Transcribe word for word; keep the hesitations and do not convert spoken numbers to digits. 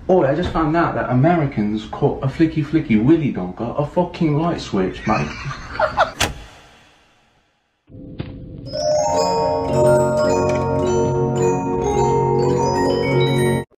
Oh, I just found out that Americans call a Flicky Flicky Willy Donka a fucking light switch, mate.